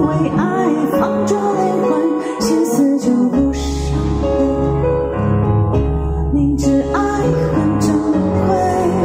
为爱放逐灵魂，心思就不伤悲。明知爱很珍贵，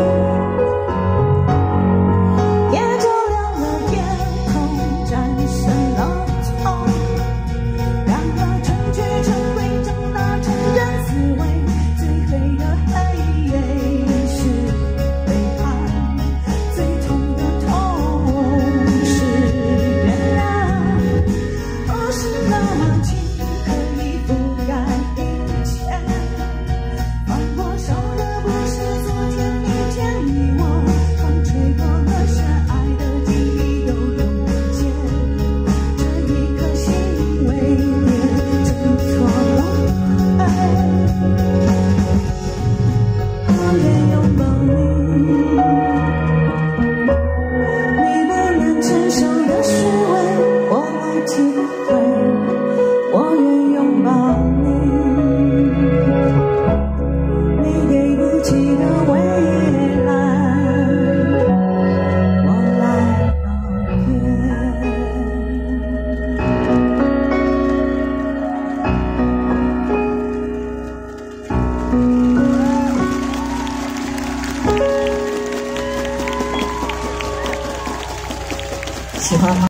夜照亮了夜空，战胜了痛。两个成去成归，长大成人滋味，最黑的黑是背叛，最痛的痛是原谅。不是那么轻可以覆盖一切，放火烧的不是昨天你见你我，风吹过了雪，爱的记忆都永不见。这一颗心为烈，挣脱了爱。我愿拥抱你，你不能承受的虚伪，我来体会。我愿拥抱你，你给不起的未来，我来告别。喜欢吗？